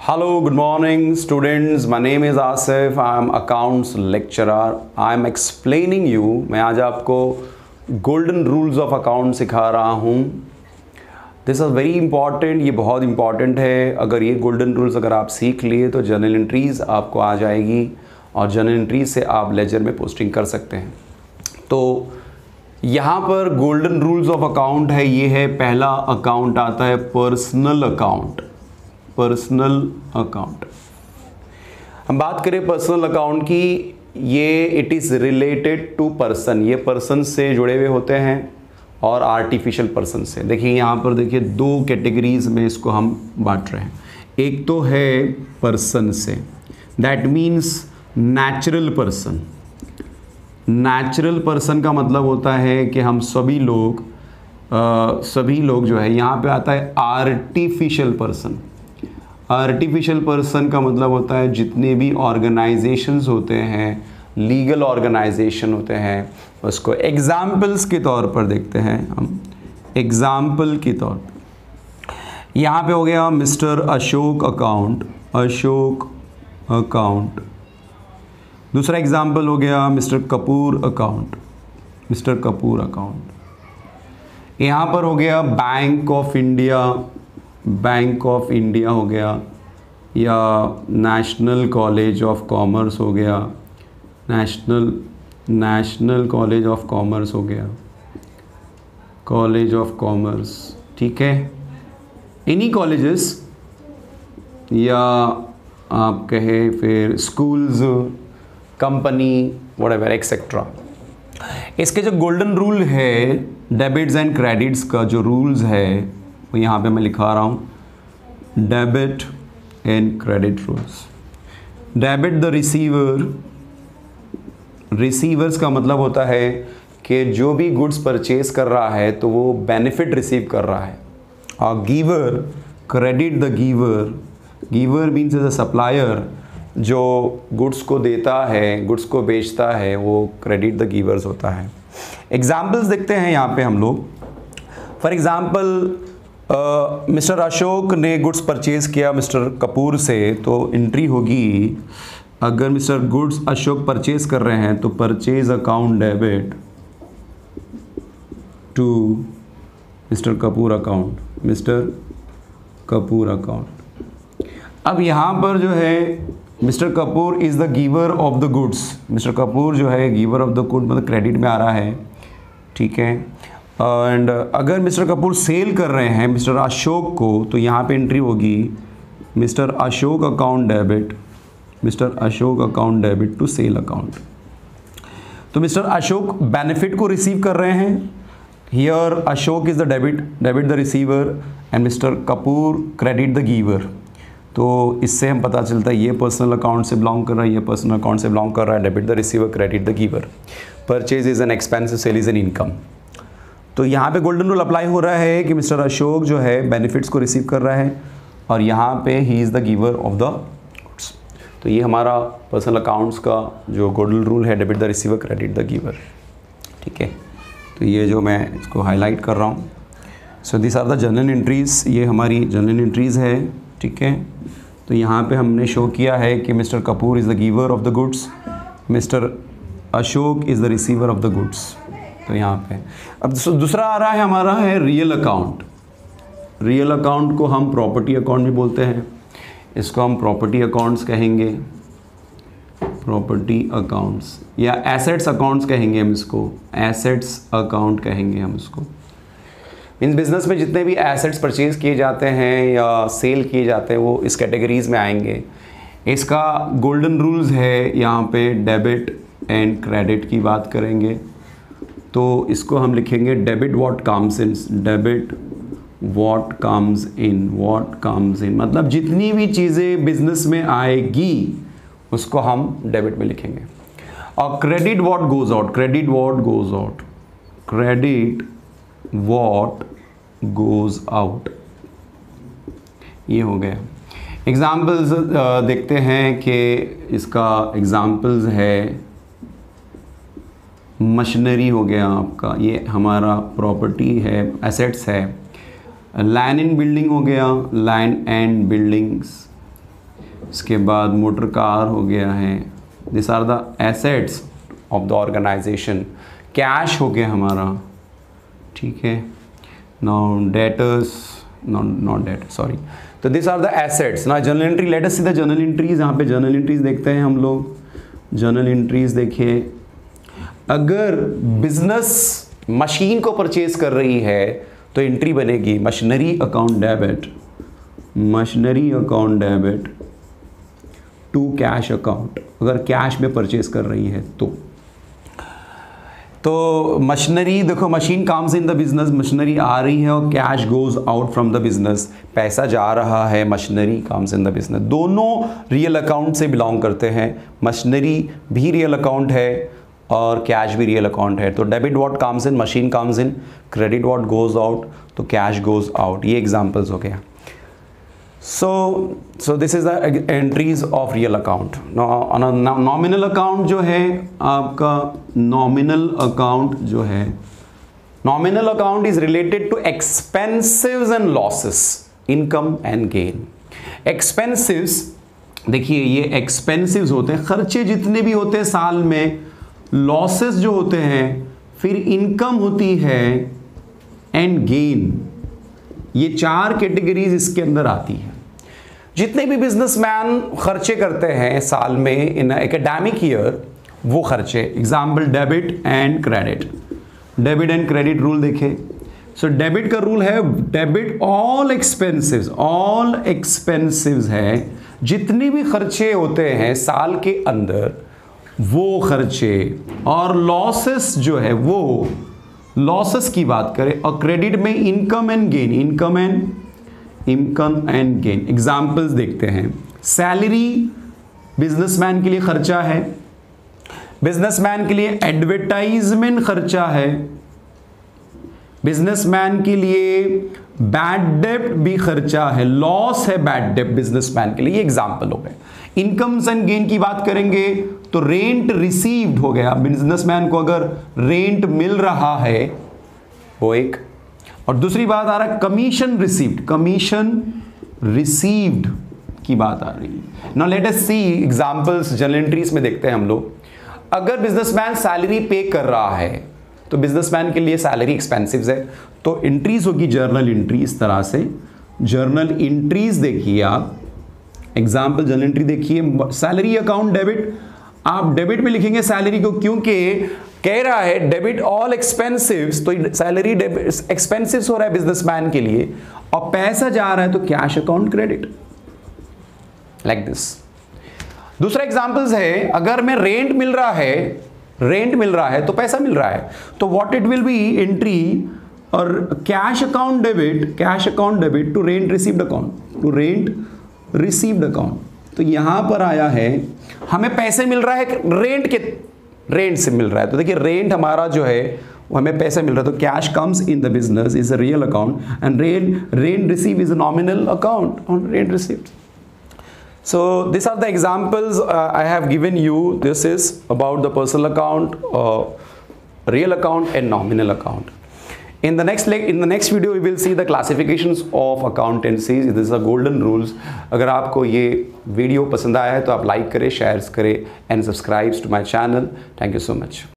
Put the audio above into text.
Hello, good morning students. My name is Asif. I am accounts lecturer. I am explaining you. मैं आज आपको golden rules of account सिखा रहा हूँ. This is very important. ये बहुत important है. अगर ये golden rules अगर आप सीख लिए तो journal entries आपको आ जाएगी और journal entries से आप ledger में posting कर सकते हैं. तो यहाँ पर golden rules of account है. ये है पहला account आता है personal account. Personal account. हम बात करें पर्सनल अकाउंट की, ये it is related to person. ये पर्सन से जुड़े हुए होते हैं और आर्टिफिशियल पर्सन से. देखिए यहाँ पर देखिए दो कैटेगरीज में इसको हम बांट रहे हैं. एक तो है पर्सन से, that means natural person. Natural person का मतलब होता है कि हम सभी लोग जो है, यहाँ पे आता है आर्टिफिशियल पर्सन. आर्टिफिशियल पर्सन का मतलब होता है जितने भी ऑर्गेनाइजेशंस होते हैं, लीगल ऑर्गेनाइजेशन होते हैं, उसको एग्जाम्पल्स के तौर पर देखते हैं हम. एग्जाम्पल के तौर पर यहाँ पे हो गया mister Ashok account. Ashok account. दूसरा एग्जाम्पल हो गया mister Kapoor account. Mister Kapoor account. यहाँ पर हो गया bank of India. Bank of India हो गया, या नेशनल कॉलेज ऑफ कॉमर्स हो गया. नेशनल कॉलेज ऑफ कॉमर्स हो गया. कॉलेज ऑफ कॉमर्स, ठीक है. इन्हीं कॉलेजेस, या आप कहें फिर स्कूल्स, कंपनी, व्हाटएवर एक्सेट्रा. इसके जो गोल्डन रूल है डेबिट्स एंड क्रेडिट्स का, जो रूल्स है वो यहाँ पे मैं लिखा रहा हूँ. Debit and credit rules. Debit the receiver. Receivers का मतलब होता है कि जो भी गुड्स परचेज कर रहा है तो वो बेनिफिट रिसीव कर रहा है. और giver, credit the giver. Giver means as a supplier, जो गुड्स को देता है, गुड्स को बेचता है, वो क्रेडिट द गिवर्स होता है. एग्जाम्पल्स देखते हैं यहाँ पे हम लोग. फॉर एग्जाम्पल मिस्टर अशोक ने गुड्स परचेज किया मिस्टर कपूर से, तो एंट्री होगी, अगर मिस्टर गुड्स अशोक परचेज कर रहे हैं तो purchase account debit to mister Kapoor account. Mister Kapoor account. अब यहाँ पर जो है mister Kapoor is the giver of the goods. Mister Kapoor जो है गिवर ऑफ द गुड, मतलब क्रेडिट में आ रहा है, ठीक है. एंड अगर मिस्टर कपूर सेल कर रहे हैं मिस्टर अशोक को, तो यहाँ पे एंट्री होगी mister Ashok account debit. Mister Ashok account debit to sale account. तो मिस्टर अशोक बेनिफिट को रिसीव कर रहे हैं. Here Ashok is the debit the receiver and mister Kapoor credit the giver. तो इससे हम पता चलता है ये पर्सनल अकाउंट से बिलोंग कर रहा है, ये पर्सनल अकाउंट से बिलोंग कर रहा है. Debit the receiver, credit the giver. Purchase is an expense, sale is an income. तो यहाँ पे गोल्डन रूल अप्लाई हो रहा है कि मिस्टर अशोक जो है बेनिफिट्स को रिसीव कर रहा है और यहाँ पे ही is the giver of the goods. तो ये हमारा पर्सनल अकाउंट्स का जो गोल्डन रूल है, debit the receiver, credit the giver, ठीक है. तो ये जो मैं इसको हाईलाइट कर रहा हूँ. So this are the journal entries. ये हमारी जर्नल एंट्रीज़ है, ठीक है. तो यहाँ पे हमने शो किया है कि mister Kapoor is the giver of the goods, mister Ashok is the receiver of the goods. तो यहाँ पे अब दूसरा आ रहा है हमारा है रियल अकाउंट. रियल अकाउंट को हम प्रॉपर्टी अकाउंट भी बोलते हैं. इसको हम प्रॉपर्टी अकाउंट्स कहेंगे, प्रॉपर्टी अकाउंट्स, या एसेट्स अकाउंट्स कहेंगे हम इसको. एसेट्स अकाउंट कहेंगे हम इसको. मीन्स बिजनेस में जितने भी एसेट्स परचेज किए जाते हैं या सेल किए जाते हैं वो इस कैटेगरीज में आएंगे. इसका गोल्डन रूल्स है, यहाँ पे डेबिट एंड क्रेडिट की बात करेंगे. तो इसको हम लिखेंगे debit what comes in. Debit what comes in. What comes in मतलब जितनी भी चीज़ें बिजनेस में आएगी उसको हम डेबिट में लिखेंगे. और credit what goes out. Credit what goes out. Credit what goes out. ये हो गया. एग्जाम्पल्स देखते हैं कि इसका एग्जाम्पल्स है. मशीनरी हो गया आपका, ये हमारा प्रॉपर्टी है, एसेट्स है. लैंड एंड बिल्डिंग हो गया, लैंड एंड बिल्डिंग्स. इसके बाद मोटर कार हो गया है, this are the assets of the organization. Cash हो गया हमारा, ठीक है। Now debtors, not debt, sorry. तो दिस आर द एसेट्स। ना journal entry, let us see the journal entries. यहाँ पे जर्नल एंट्रीज देखते हैं हम लोग। जर्नल एंट्रीज देखिए, अगर बिजनेस मशीन को परचेज कर रही है तो एंट्री बनेगी machinery account debit, machinery account debit to cash account, अगर कैश में परचेज कर रही है तो मशीनरी, देखो machine comes in the business, machinery आ रही है और cash goes out from the business, पैसा जा रहा है, machinery comes in the business. दोनों रियल अकाउंट से बिलोंग करते हैं, मशीनरी भी रियल अकाउंट है और कैश भी रियल अकाउंट है। तो debit what comes in, machine comes in, credit what goes out, तो कैश गोज आउट। ये एग्जांपल्स हो गया। So this is the entries of real account. Now nominal account जो है आपका, nominal account जो है, nominal account is related to expenses and losses, income and gain. Expenses, देखिए ये expenses होते हैं, खर्चे जितने भी होते हैं साल में, losses जो होते हैं, फिर income होती है and gain। ये चार कैटेगरीज इसके अंदर आती है। जितने भी बिजनेसमैन खर्चे करते हैं साल में इन एकेडमिक ईयर, वो खर्चे, example debit and credit. Debit and credit rule देखें। सो डेबिट का रूल है debit all expensives, all expensives है, जितने भी खर्चे होते हैं साल के अंदर वो खर्चे, और लॉसेस जो है वो लॉसेस की बात करें, और क्रेडिट में income and gain, income and gain. Examples देखते हैं। सैलरी बिजनेसमैन के लिए खर्चा है, बिजनेसमैन के लिए एडवर्टाइजमेंट खर्चा है, बिजनेसमैन के लिए बैड डेब्ट भी खर्चा है, लॉस है बैड डेब्ट बिजनेसमैन के लिए। ये एग्जांपल हो गए। इनकम्स एंड गेन की बात करेंगे तो रेंट रिसीव्ड हो गया, बिजनेसमैन को अगर रेंट मिल रहा है वो एक, और दूसरी बात आ रहा है कमीशन रिसीव्ड, कमीशन रिसीव्ड की बात आ रही है। Now let us see examples journal entries में देखते हैं हम लोग। अगर बिजनेसमैन सैलरी पे कर रहा है तो बिजनेसमैन के लिए सैलरी एक्सपेंसिव्स है, तो एंट्रीज होगी जर्नल एंट्री इस तरह से। जर्नल एंट्रीज देखिए आप, एग्जाम्पल जर्नल एंट्री देखिए, सैलरी अकाउंट डेबिट, आप डेबिट में लिखेंगे सैलरी को, क्योंकि कह रहा है डेबिट ऑल एक्सपेंसिव्स, तो सैलरी एक्सपेंसिव्स हो रहा है बिजनेसमैन के लिए, और पैसा जा रहा है तो cash account credit, like this. दूसरा एग्जांपल्स है, अगर मैं रेंट मिल रहा है तो पैसा मिल रहा है, तो what it will be entry और cash account debit to rent received account, to rent received account. तो यहां पर आया है हमें पैसे मिल रहा है रेंट से मिल रहा है, तो देखिए रेंट हमारा जो है हमें पैसे मिल रहा है, तो cash comes in the business is a real account and rent receive is a nominal account on rent received. So these are the examples I have given you. This is about the personal account, real account and nominal account. In the next video we will see the classifications of accountancies. This is the golden rules. अगर आपको ये video पसंद आया है तो आप like करें, share करें and subscribe to my channel. Thank you so much.